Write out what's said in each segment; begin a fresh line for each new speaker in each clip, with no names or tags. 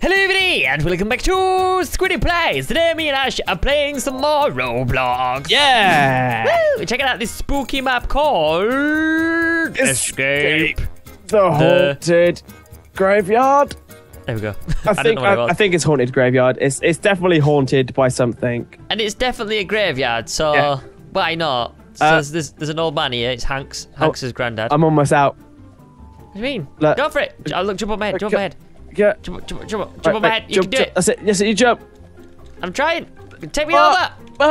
Hello everybody, and welcome back to SquiddyPlays. Today me and Ash are playing some more Roblox.
Yeah!
Woo! We're checking out this spooky map called Escape
the Haunted Graveyard.
There we go.
I think it's Haunted Graveyard. It's definitely haunted by something.
And it's definitely a graveyard, so why not? So there's an old man here. It's Hanks. Hanks' granddad.
I'm almost out.
What do you mean?
Look.
Go for it. Look, jump up my head. Jump up my head.
Yeah.
Jump up my head. You can do it.
That's it. Yes, you jump.
I'm trying. Take me over.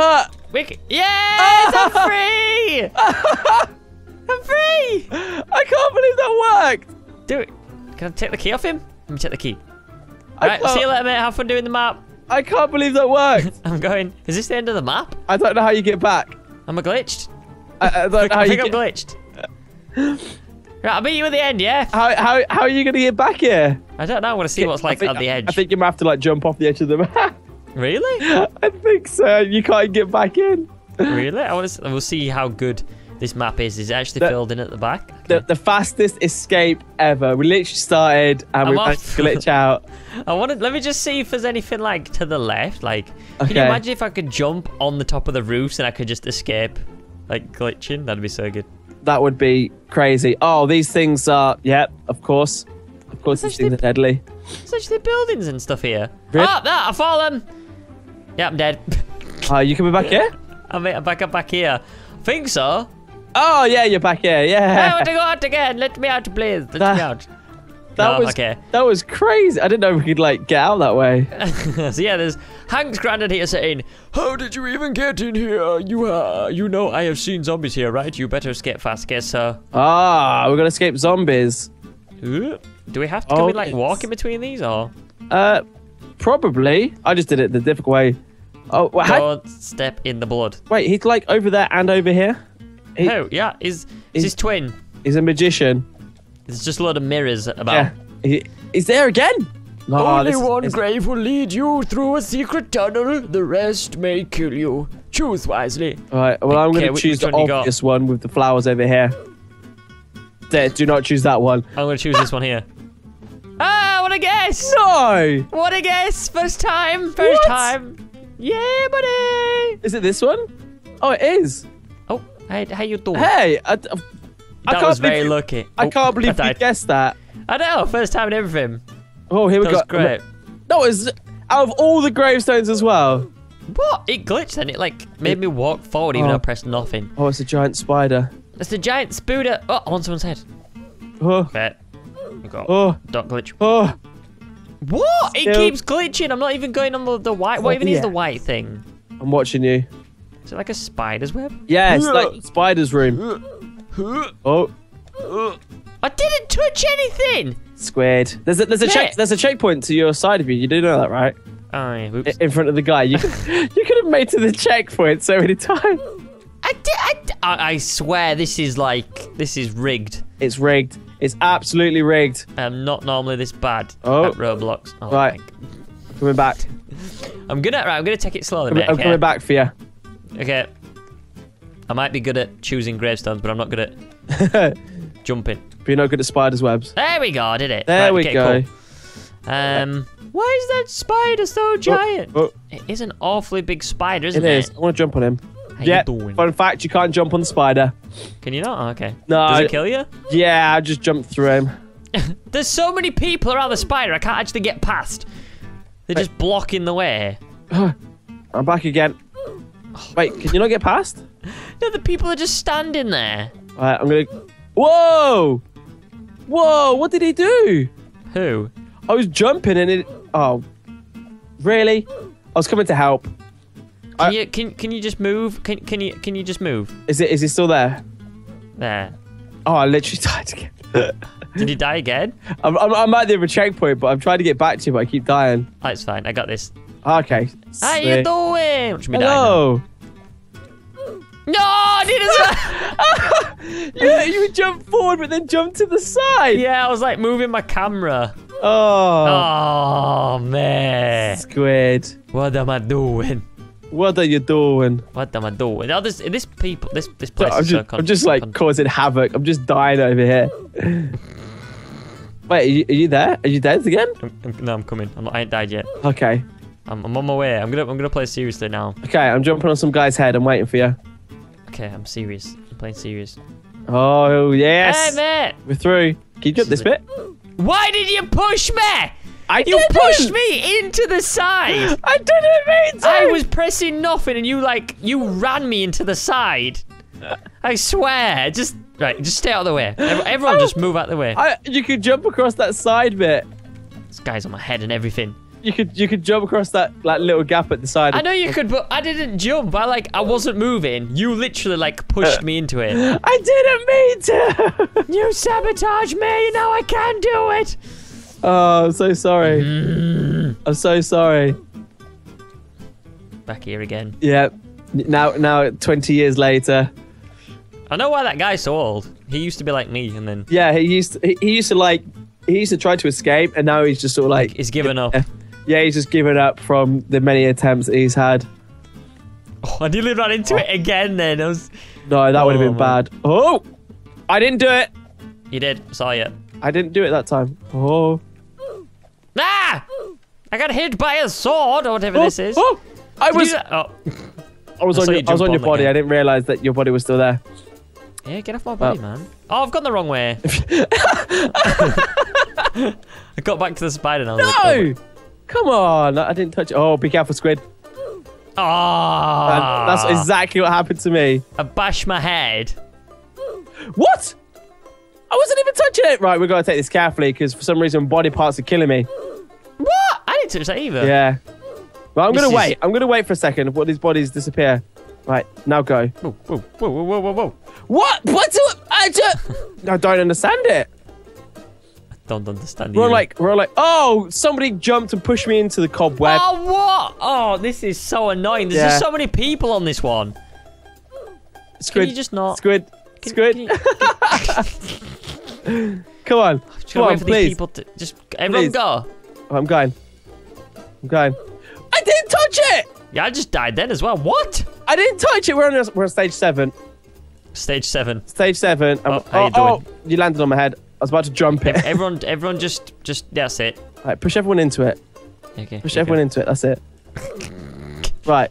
Yes, I'm free. I'm free.
I can't believe that worked.
Do it. Can I take the key off him? Let me take the key. Alright, see you later, mate. Have fun doing the map.
I can't believe that worked.
I'm going. Is this the end of the map?
I don't know how you get back.
Am I glitched?
I don't know how
I
you
think I'm glitched. Right, I'll meet you at the end, yeah?
How are you going to get back here?
I don't know. I want to see what's like at the edge.
I think you might have to like jump off the edge of the map.
Really?
I think so. You can't get back in.
Really? We'll see how good this map is. Is it actually filled in at the back?
Okay. The fastest escape ever. We literally started and we managed to glitch out.
Let me just see if there's anything like to the left. Like, can you imagine if I could jump on the top of the roofs and I could just escape, like glitching? That'd be so good.
That would be crazy. Oh, these things are, yeah, of course. Of course, these things are deadly.
There's actually buildings and stuff here.
Really?
Oh, I've fallen. Yeah, I'm dead.
You coming back here?
I'm back here. Think so.
Oh, yeah, you're back here. Yeah.
I want to go out again. Let me out, please. Let me out.
That was crazy. I didn't know we could like get out that way.
So yeah, there's Hank's granddad here saying, "How did you even get in here? You know I have seen zombies here, right? You better escape fast, guess so."
Ah, we're gonna escape zombies.
Do we have to? Can we like walk in between these or?
Probably. I just did it the difficult way. Oh,
don't step in the blood.
Wait, he's like over there and over here.
Oh yeah, is his twin?
He's a magician.
There's just a lot of mirrors about.
Yeah. He's there again.
Only one grave will lead you through a secret tunnel. The rest may kill you. Choose wisely.
All right. Well, I'm going to choose the obvious one with the flowers over here. There, do not choose that one.
I'm going to choose this one here. Ah, what a guess!
No!
What a guess! First time. First time. Yeah, buddy.
Is it this one? Oh, it is.
Oh, hey, how you doing?
Hey,
that was very lucky.
I can't believe you guessed that.
I know, first time in everything.
Oh, here we go.
That was great.
That was out of all the gravestones as well.
What? It glitched and it like made me walk forward even though I pressed nothing.
Oh, it's a giant spider.
It's a giant spider. Oh, on someone's head.
Oh.
Bet.
Oh.
Don't glitch.
Oh.
What? It keeps glitching. I'm not even going on the white. What even is the white thing?
I'm watching you.
Is it like a spider's web?
Yeah, it's like spider's room. Oh.
I didn't touch anything.
Squid. There's a checkpoint to your side of you. You do know that, right?
Oh yeah. Whoops.
In front of the guy. You could have made to the checkpoint so many times.
I swear this is rigged.
It's rigged. It's absolutely rigged.
I'm not normally this bad at Roblox. Oh,
right. Coming back.
I'm gonna take it slowly, mate.
I'm coming back for you.
Okay. I might be good at choosing gravestones, but I'm not good at jumping.
But you're not good at spiders' webs.
There we go, I did it.
There we go.
Cool. Why is that spider so giant? It is an awfully big spider, isn't it?
It is. I want to jump on him.
How you doing?
Fun fact, you can't jump on the spider.
Can you not? Oh, okay.
No.
Does it kill you?
Yeah, I just jumped through him.
There's so many people around the spider, I can't actually get past. They're just blocking the way.
I'm back again. Wait, can you not get past?
No, the people are just standing there.
Alright, I'm gonna... Whoa! Whoa, what did he do?
Who?
I was jumping and it... Oh. Really? I was coming to help.
Can you just move? Can you just move?
Is he still there?
There.
Oh, I literally died again.
Did you die again?
I'm at the other checkpoint, but I'm trying to get back to you, but I keep dying.
Oh, it's fine. I got this.
Okay.
How you doing? Watch me
Hello.
No, I didn't.
Yeah, you jumped forward, but then jumped to the side.
Yeah, I was like moving my camera.
Oh.
Oh, man.
Squid.
What am I doing?
What are you doing?
What am I doing? Oh, this place is so
I'm just like causing havoc. I'm just dying over here. Wait, are you there? Are you dead again?
No, I'm coming. I ain't died yet.
Okay.
I'm on my way. I'm gonna play seriously now.
Okay, I'm jumping on some guy's head. I'm waiting for you.
Okay, I'm serious. I'm playing serious.
Oh, yes.
Hey, mate.
We're through. Can you jump this bit?
Why did you push me?
You
pushed me into the side.
I didn't mean to.
I was pressing nothing and you ran me into the side. I swear. Just stay out of the way. Everyone just move out of the way.
You could jump across that side bit.
This guy's on my head and everything.
You could jump across that little gap at the side.
I know you could, but I didn't jump. I wasn't moving. You literally pushed me into it.
I didn't mean to.
You sabotaged me. You know I can't do it.
Oh, I'm so sorry. I'm so sorry.
Back here again.
Yeah. Now 20 years later.
I know why that guy's so old. He used to be like me, and then.
Yeah, he used to try to escape, and now he's just sort of
he's given up.
Yeah, he's just given up from the many attempts that he's had.
Oh, I nearly ran into it again. Then
No, that would have been bad. Oh, I didn't do it.
You did. Saw you.
I didn't do it that time. Oh.
Ah! I got hit by a sword or whatever this is.
Oh, I was on your body.
Again.
I didn't realize that your body was still there.
Yeah, get off my body, man. Oh, I've gone the wrong way. I got back to the spider now.
No! Come on. I didn't touch it. Oh, be careful, Squid.
Oh.
That's exactly what happened to me.
I bashed my head.
What? I wasn't even touching it. Right, we've got to take this carefully because for some reason body parts are killing me.
What? I didn't touch that either.
Yeah. Well, I'm going to wait. I'm going to wait for a second while these bodies disappear. Right, now go.
Whoa, whoa, whoa, whoa, whoa, whoa.
What? I don't understand it.
I don't understand
We're like, oh, somebody jumped and pushed me into the cobweb.
Oh, what? Oh, this is so annoying. There's just so many people on this one.
Squid.
Can you just not?
Squid. Squid. Come on. Come on,
for
please.
These people to just everyone go.
Oh, I'm going. I didn't touch it.
Yeah, I just died then as well. What?
I didn't touch it. We're on stage 7.
Stage 7.
Stage 7.
How you doing?
You landed on my head. I was about to jump it.
Everyone just that's it.
Right, push everyone into it.
Okay.
Push everyone into it. That's it. Right.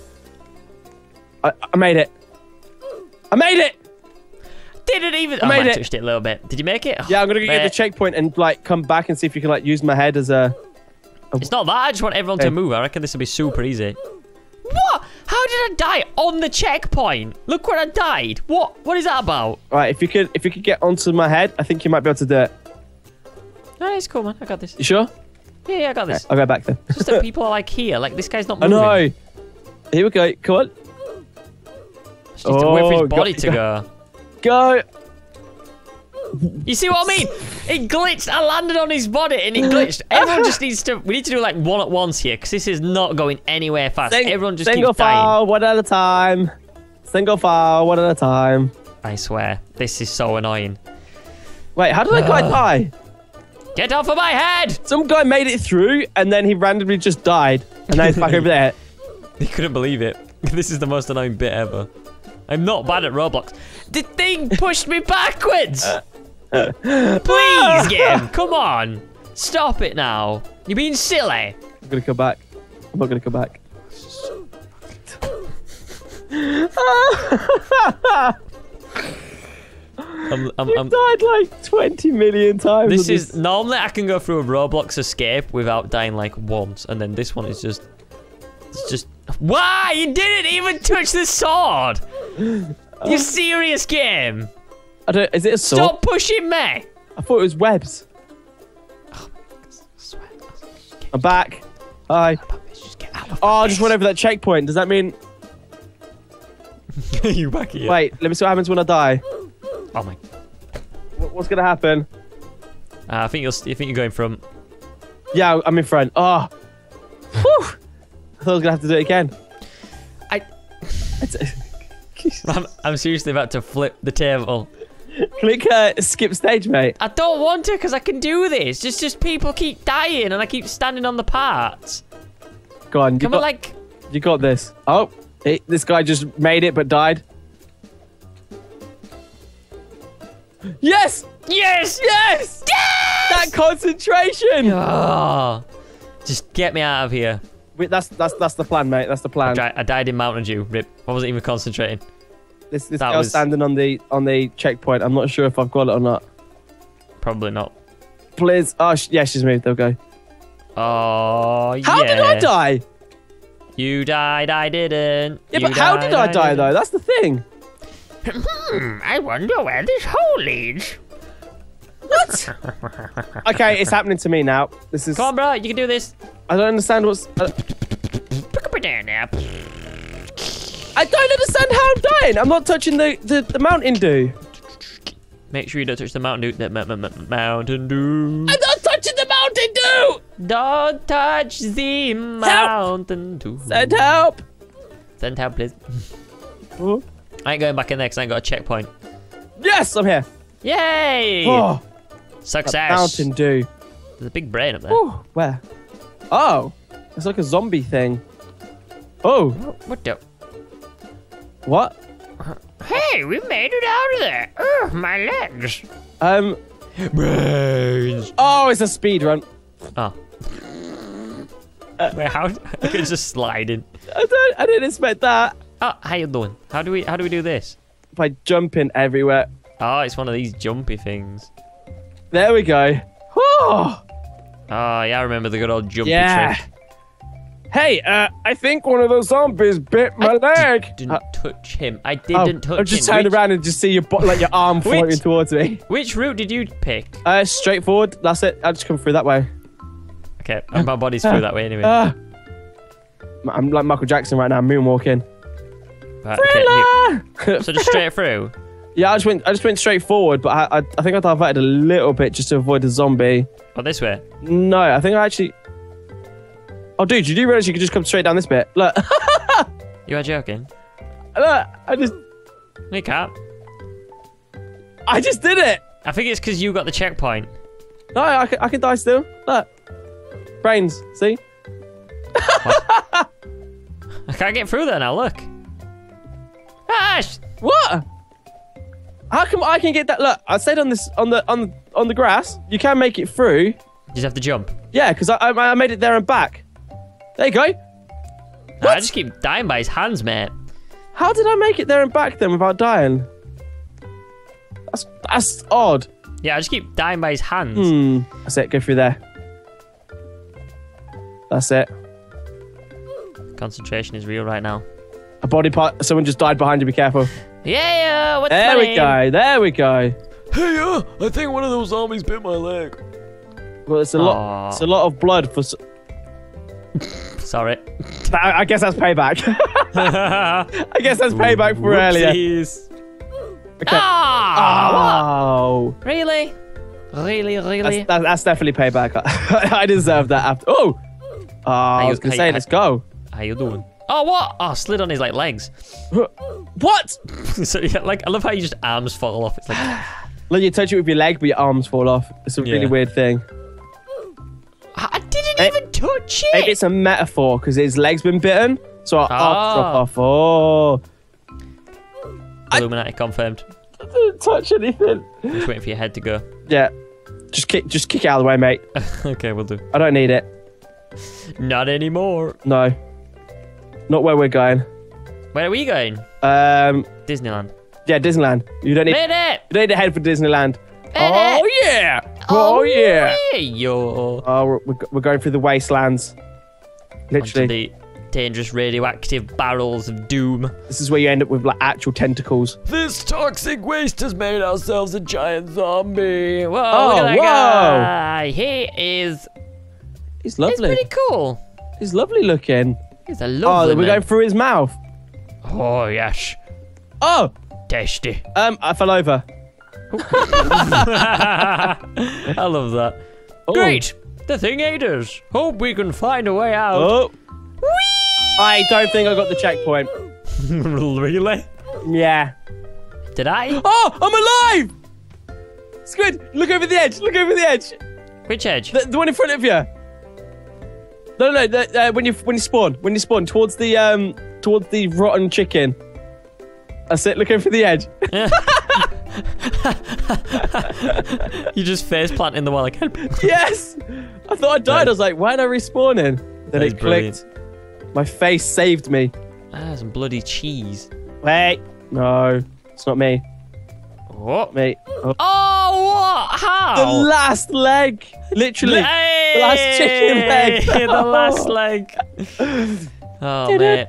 I made it. I made it.
Didn't even. I made it. Touched it a little bit. Did you make it?
Yeah, I'm gonna go get the checkpoint and come back and see if you can use my head as a.
It's not that. I just want everyone to move. I reckon this will be super easy. What? How did I die on the checkpoint? Look where I died. What is that about?
Right, if you could get onto my head, I think you might be able to do it.
No, it's cool, man. I got this.
You sure?
Yeah, I got this.
Okay, I'll go back then.
It's just that people are here. This guy's not moving.
I know. Here we go. Come on.
Just needs to wait for his body to go.
Go.
You see what I mean? It glitched. I landed on his body and it glitched. Everyone just needs to. We need to do one at once here because this is not going anywhere fast. Everyone just keeps dying.
Single file, one at a time. Single file, one at a time.
I swear, this is so annoying.
Wait, how did that guy die?
Get off of my head!
Some guy made it through and then he randomly just died. And now he's back over there.
He couldn't believe it. This is the most annoying bit ever. I'm not bad at Roblox. The thing pushed me backwards! Please, game! Come on! Stop it now. You're being silly.
I'm gonna come back. I'm not gonna come back. You've died 20 million times.
This is normally I can go through a Roblox escape without dying once, and then this one is just. It's just. Why? You didn't even touch the sword. You serious, game?
Is it a sword?
Stop pushing me.
I thought it was webs.
Oh my God, I swear.
I'm back. Hi. I just went over that checkpoint. Does that mean?
You back here?
Wait, let me see what happens when I die.
Oh my.
What's gonna happen?
I think you're going from.
Yeah, I'm in front. Oh. Whew. I thought I was gonna have to do it again.
I'm seriously about to flip the table.
Click skip stage, mate.
I don't want to because I can do this. Just people keep dying and I keep standing on the parts.
Go on. You got this. Oh, this guy just made it but died. Yes!
Yes!
Yes! That concentration!
Oh, just get me out of here.
Wait, that's the plan, mate. That's the plan.
I died in Mountain Dew. Rip. I wasn't even concentrating.
This girl's standing on the checkpoint. I'm not sure if I've got it or not.
Probably not.
Please. Oh, yeah, she's moved. There we go.
Oh, yeah.
How did I die?
You died, I didn't.
Yeah, but how did I die, though? That's the thing.
I wonder where this hole leads.
What? Okay, it's happening to me now. This is.
Come on, bro. You can do this.
I don't understand what's.
Pick up a down now.
I don't understand how I'm dying. I'm not touching the Mountain Dew.
Make sure you don't touch the Mountain Dew. Mountain Dew.
I'm not touching the Mountain Dew.
Don't touch the Mountain Dew.
Send help.
Send help, please.
Oh.
I ain't going back in there because I ain't got a checkpoint.
Yes, I'm here.
Yay!
Oh,
Success.
Mountain Dew.
There's a big brain up there.
Ooh, where? Oh, it's like a zombie thing. Oh.
What the?
What?
Hey, we made it out of there. Ugh, my legs. Brains.
Oh, it's a speed run.
Oh. Wait, how? I could just slide in.
I didn't expect that.
Oh, how you doing? How do we do this?
By jumping everywhere.
Oh, it's one of these jumpy things.
There we go. Oh,
yeah, I remember the good old jumpy
yeah.
trick.
Hey, I think one of those zombies bit my leg.
Didn't touch him. I didn't touch him.
I'm just turning around and just see your arm floating towards me.
Which route did you pick?
Straightforward. That's it. I'll just come through that way.
Okay, my body's through that way anyway.
I'm like Michael Jackson right now, moonwalking.
Right, okay, so just straight through?
Yeah, I just went straight forward, but I think I diverted a little bit just to avoid the zombie.
Oh, this way?
No, I think I actually... Oh, dude, you do realize you could just come straight down this bit? Look.
You are joking?
Look, I just...
No, you can't.
I just did it.
I think it's because you got the checkpoint.
No, I can die still. Look. Brains, see?
I can't get through there now, look. Ash!
What? How come I can get that? Look, I stayed on the grass. You can make it through.
You just have to jump.
Yeah, because I made it there and back. There you go.
Nah, I just keep dying by his hands, mate.
How did I make it there and back then without dying? That's odd.
Yeah, I just keep dying by his hands.
That's it. Go through there. That's it.
Concentration is real right now.
A body part. Someone just died behind you. Be careful.
Yeah, what's
There
my
we
name?
go. There we go.
Hey, I think one of those zombies bit my leg.
Well, it's a lot. It's a lot of blood for.
Sorry.
I guess that's payback. I guess that's payback for earlier. Okay.
Oh!
Oh.
Really? Really?
That's definitely payback. I deserve that after. Oh. I was gonna say, let's go.
How you doing? Oh, what? Oh, slid on his legs.
What?
So yeah, I love how you just arms fall off. It's like.
Look, you touch it with your leg, but your arms fall off. It's a really weird thing.
I didn't even touch it.
Maybe it's a metaphor because his leg's been bitten, so our arms drop off. Oh.
Illuminati confirmed.
I didn't touch anything.
I'm just waiting for your head to go.
Yeah. Just kick it out of the way, mate.
Okay, we'll do.
I don't need it.
Not anymore.
No. Not where we're going.
Where are we going? Disneyland.
Yeah, Disneyland. You don't need.
Made it!
You don't need to head for Disneyland.
Made
Oh
it!
yeah! Oh yeah!
Yo.
Oh, we're going through the wastelands. Literally.
Onto the dangerous radioactive barrels of doom.
This is where you end up with actual tentacles.
This toxic waste has made ourselves a giant zombie.
Whoa, look at that
whoa.
guy. He is...
He's lovely.
He's pretty cool.
He's lovely looking.
He's a lovely
we're
man.
going through his mouth.
Oh, yes.
Oh!
Tasty.
I fell over.
I love that.
Oh.
Great. The thing ate us. Hope we can find a way out.
Oh. I don't think I got the checkpoint.
Really?
Yeah.
Did I?
Oh, I'm alive! Squid, look over the edge. Look over the edge.
Which edge?
The one in front of you. No. When you spawn towards the rotten chicken. That's it. Look over the edge.
You just face plant in the wall like, help.
Yes! I thought I died. I was like, why am I respawning? Then
That is
it clicked. My face saved me.
Ah, some bloody cheese.
Wait. No, it's not me.
What?
Me. Oh.
Oh, what? How?
The last leg. Literally.
Hey!
The last chicken leg.
The last leg. Oh, man.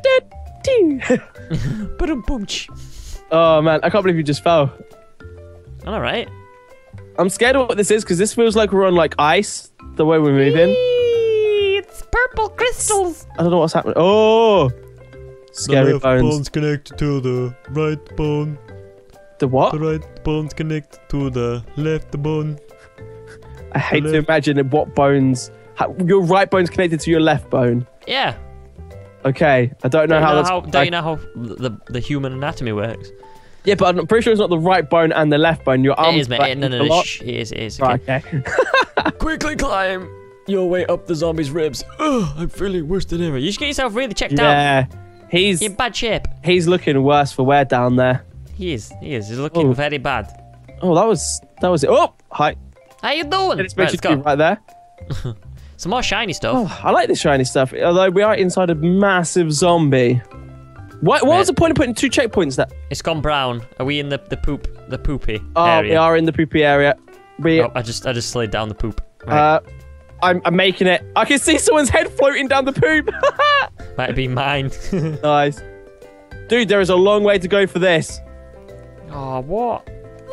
Ba-dum-bunch.
Oh, man. I can't believe you just fell.
All right.
I'm scared of what this is because this feels like we're on like ice the way we're moving.
It's purple crystals.
I don't know what's happening. Oh, scary
the left
bones.
bone's connected to the right bone.
The what?
The right bone's connected to the left bone.
I hate to imagine what bones. Your right bone's connected to your left bone.
Yeah.
Okay, I don't know how that's.
Don't you know how the human anatomy works?
Yeah, but I'm pretty sure it's not the right bone and the left bone. Your arm.
It is, mate. No. Shh, it is. Okay.
Right, okay.
Quickly climb your way up the zombie's ribs. Ugh, I'm feeling worse than ever.
You should get yourself really checked out.
Yeah, he's
You're in bad shape.
he's looking worse for wear down there.
He is. He's looking very bad.
Oh, that was it. Oh, hi.
How you doing?
It's
Right,
meant
let's
to be
go.
right there.
Some more shiny stuff.
Oh, I like this shiny stuff. Although we are inside a massive zombie. What was the point of putting 2 checkpoints there?
It's gone brown. Are we in the poopy
Oh,
area?
we are in the poopy area.
Oh, I just slid down the poop. Right.
I'm making it. I can see someone's head floating down the poop.
Might be mine.
Nice. Dude, there is a long way to go for this.
Oh, what?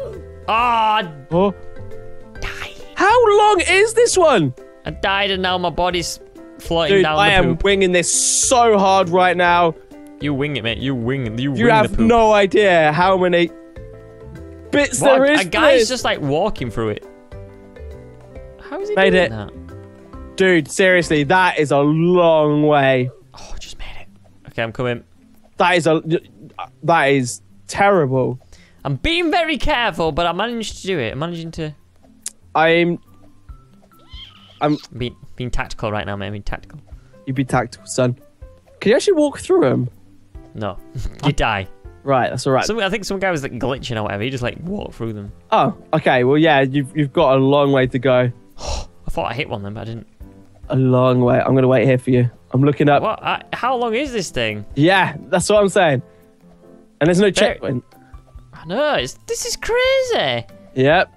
Ah,
Oh.
die.
How long is this one?
I died and now my body's floating
Dude,
down
I
the
am
poop.
winging this so hard right now.
You wing it, mate. You wing it. You
You
wing
have
the poop.
no idea how many bits
What?
there is.
A
to
guy's
this.
just like walking through it. How is he
Made
doing
it.
that?
Dude, seriously, that is a long way.
Oh, I just made it. Okay, I'm coming.
That is terrible.
I'm being very careful, but I managed to do it. I'm managing to
I'm
being tactical right now, mate. I'm being tactical.
You be tactical, son. Can you actually walk through them?
No, you die.
Right, that's all right.
I think some guy was like glitching or whatever. He just like walked through them.
Oh, okay. Well, yeah, you've got a long way to go.
I thought I hit one of them, but I didn't.
A long way. I'm gonna wait here for you. I'm looking up.
What? How long is this thing?
Yeah, that's what I'm saying. And there's no
Very-
checkpoint.
I know. This is crazy.
Yep.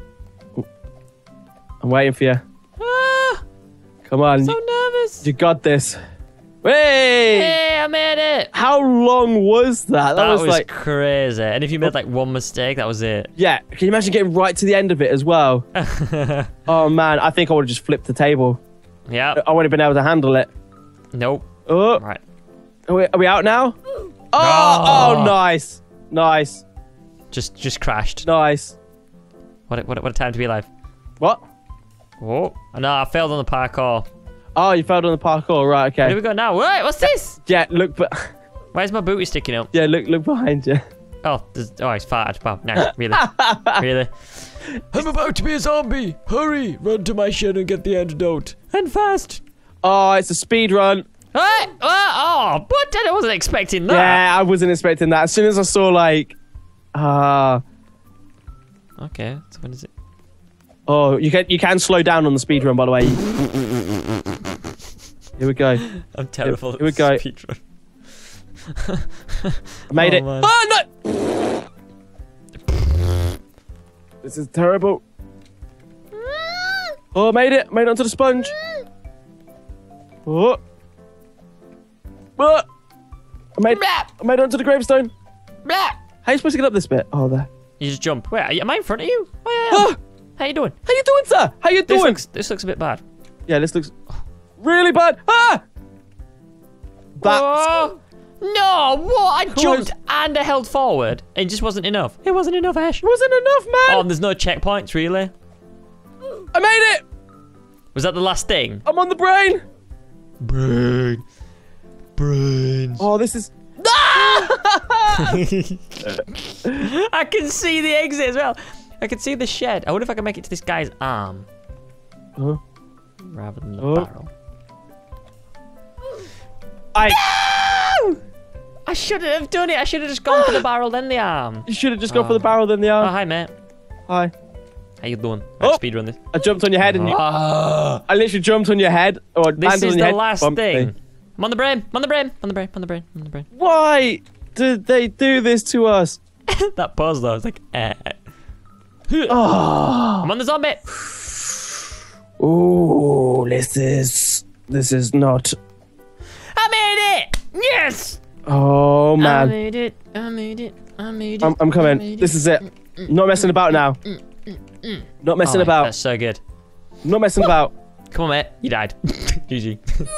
I'm waiting for you.
Ah,
Come on.
so nervous.
You got this. Hey!
Hey, I made it.
How long was that?
That was
like,
crazy. And if you made like one mistake, that was it.
yeah. Can you imagine getting right to the end of it as well? Oh man, I think I would have just flipped the table.
Yeah.
I would have been able to handle it.
Nope.
Oh,
Right.
are we out now? Oh,
Oh.
oh, nice, nice,
Just crashed.
nice.
What a time to be alive.
What?
Oh. No, I failed on the parkour.
Oh, you failed on the parkour, right?
Where do
Okay.
we go now? Wait, what's this?
Yeah, look, but
Where's my booty sticking up?
yeah, look behind you.
Oh, it's farted. Wow, no, really. Really?
I'm about to be a zombie. Hurry, run to my shed and get the antidote.
And fast.
Oh, it's a speed run.
Hey! Oh, what? I wasn't expecting that.
Yeah, I wasn't expecting that. As soon as I saw like,
Okay, so when is it?
oh, you can slow down on the speed run, by the way. Here we go.
I'm terrible
Here we
at
go.
speedrun.
I made
Oh,
it.
man.
Oh no! This is terrible. Oh, I made it. Made it onto the sponge. Oh. Oh. I made it onto the gravestone.
Blah.
How are you supposed to get up this bit? Oh, there.
You just jump. Wait, am I in front of you? Oh, yeah.
Oh,
How you doing?
how you doing, sir? How you doing?
This looks a bit bad.
Yeah, this looks really bad. Ah! That's...
Oh, no, what? I jumped and I held forward. It just wasn't enough. It wasn't enough, Ash.
wasn't enough, man.
Oh, and there's no checkpoints, really?
I made it.
Was that the last thing?
I'm on the brain.
Brains.
Oh, this is...
I can see the exit as well. I can see the shed. I wonder if I can make it to this guy's arm
Oh.
rather than the
Oh.
barrel.
I
I shouldn't have done it. I should have just gone for the barrel, then the arm.
You should have just gone for the barrel, then the arm.
Oh, hi, mate.
Hi.
How you doing?
Oh.
Speedrun this.
I jumped on your head and you... I literally jumped on your head. Or
This
landed
is
on your
the
head.
last
Bump
thing.
me.
I'm on the brain. I'm on the brain. On the brain. On the brain. On the brain.
Why did they do this to us?
That pause though, it's like,
Oh.
I'm on the zombie.
Ooh, this is not...
I made it! Yes!
Oh,
I
man.
made it. I made it. I made it.
I'm coming. This is it. Not messing about now. Not messing about.
That's so good.
Not messing about.
Come on, mate. You died. GG.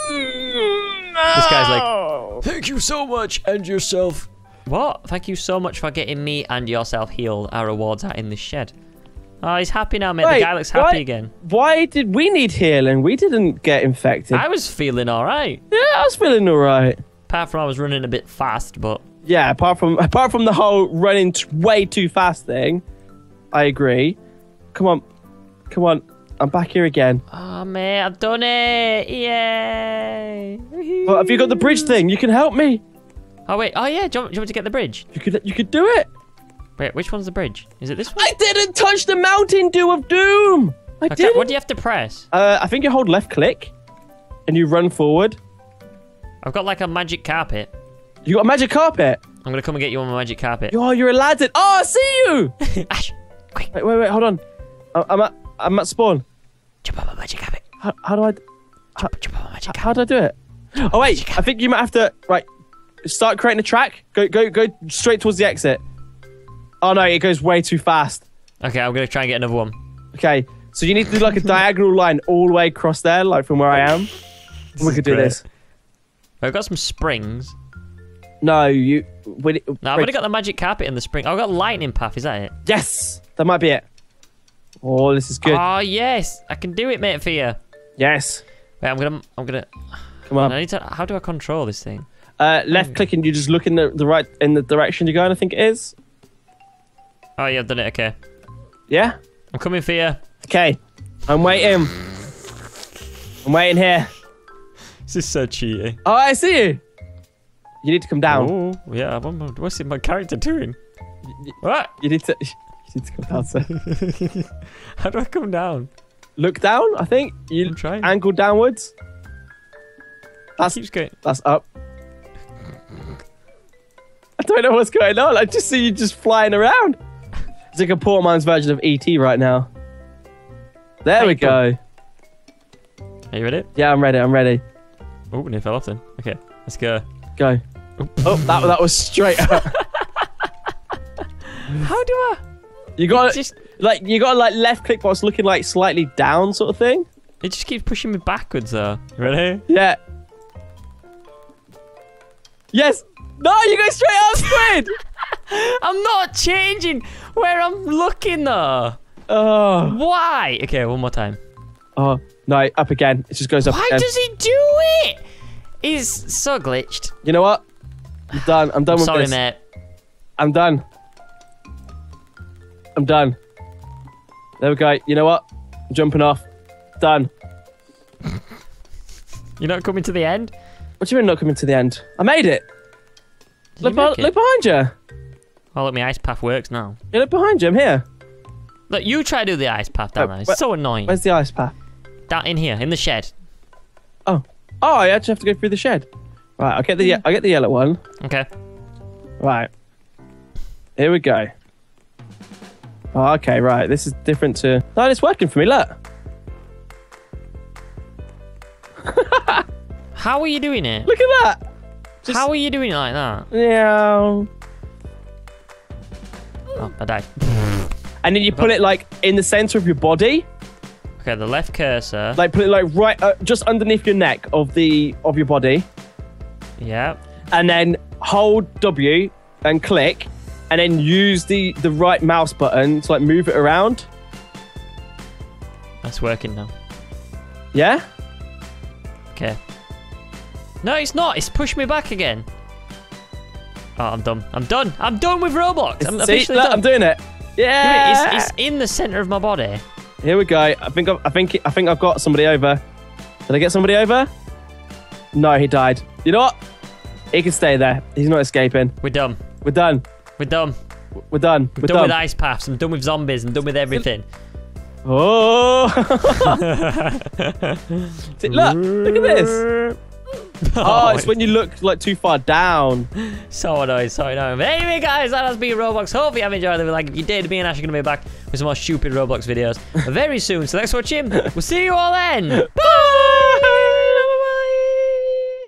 This guy's like,
Thank you so much, and yourself.
what? Thank you so much for getting me and yourself healed. Our rewards are in the shed. Oh, he's happy now, mate.
Wait,
the guy looks happy again.
Why did we need healing? We didn't get infected.
I was feeling all right.
Yeah, I was feeling all right.
Apart from I was running a bit fast, but...
Yeah, apart from the whole running way too fast thing, I agree. Come on. I'm back here again.
Oh, mate, I've done it. Yay.
Oh, have you got the bridge thing? You can help me.
Oh, wait. Oh, yeah. Do you want me to get the bridge?
You could do it.
Wait, which one's the bridge? Is it this one?
I didn't touch the Mountain Dew of Doom. I
Okay,
didn't.
what do you have to press?
I think you hold left click, and you run forward.
I've got like a magic carpet.
You got a magic carpet.
I'm going to come and get you on my magic carpet.
You're Aladdin. Oh, I see you.
Ash, quick.
Wait, hold on. I'm at spawn.
Jump on my magic carpet.
How do I?
Jump on my magic carpet.
How do I do it? Oh wait, I think you might have to start creating a track. Go straight towards the exit. Oh no, it goes way too fast.
Okay, I'm going to try and get another one.
Okay, so you need to do like a diagonal line all the way across there, like from where I am. We could do this.
I've got some springs.
No,
No, I've already got the magic carpet and the spring. I've got lightning path. Is that it?
Yes, that might be it. Oh, this is good.
Oh yes, I can do it, mate. For you.
Yes.
Wait, I'm gonna.
Come on.
I need to. How do I control this thing?
Left click and you just look in the right in the direction you're going. I think it is.
Oh yeah, I've done it. Okay.
Yeah.
I'm coming for you.
Okay. I'm waiting. I'm waiting here.
This is so cheaty.
Oh, I see you. You need to come down.
Oh yeah. What's my character doing? What?
You need to come down, sir.
How do I come down?
Look down, I think. You
I'm trying.
angle downwards.
It keeps going.
That's up. I don't know what's going on. I just see you just flying around. It's like a poor man's version of E.T. right now. There we go.
Are you ready?
Yeah, I'm ready.
Oh, near fell off then. Okay, let's go.
Go. Oh, that was straight up.
How do I?
You got
Just
left click whilst looking like slightly down sort of thing.
it just keeps pushing me backwards though. Ready?
Yeah. Yes. No, you go straight up, Squid.
I'm not changing where I'm looking though.
Oh.
Why? Okay, one more time.
Oh no, up again. It just goes up.
Why
again.
does he do it? He's so glitched.
You know what? I'm done. I'm done with
Sorry,
this.
mate.
I'm done. There we go. You know what? I'm jumping off. Done.
You're not coming to the end?
What do you mean not coming to the end? I made it.
Did
Look,
you make it?
look behind you.
Oh, look, my ice path works now.
Yeah, look behind you. I'm here.
Look, you try to do the ice path down there. It's
where-
so annoying.
Where's the ice path?
Down in here, in the shed.
Oh, I actually have to go through the shed. Right, I'll get the yellow one.
Okay.
Right. Here we go. Oh, okay, right. This is different to... No, it's working for me, look.
How are you doing it?
Look at that. Just...
How are you doing it like that?
Yeah.
Oh, I died.
And then you put it like in the center of your body.
Okay, the left cursor.
Like put it like right just underneath your neck of your body.
Yeah.
And then hold W and click. And then use the right mouse button to like move it around.
That's working now.
Yeah?
Okay. No, it's not. It's pushed me back again. Oh, I'm done. I'm done. I'm done with Roblox. I'm
See,
officially
look,
done.
I'm doing it. Yeah.
It's in the center of my body.
Here we go. I think I've got somebody over. Did I get somebody over? No, he died. You know what? He can stay there. He's not escaping.
We're done.
We're done.
We're done.
We're done.
We're done with ice paths. I'm done with zombies. I'm done with everything.
Oh! Look at this. Oh, it's when you look like too far down.
So annoying, so annoying. But anyway, guys, that has been Roblox. Hope you have enjoyed it. Like, if you did, me and Ash are going to be back with some more stupid Roblox videos very soon. So thanks for watching. We'll see you all then. Bye!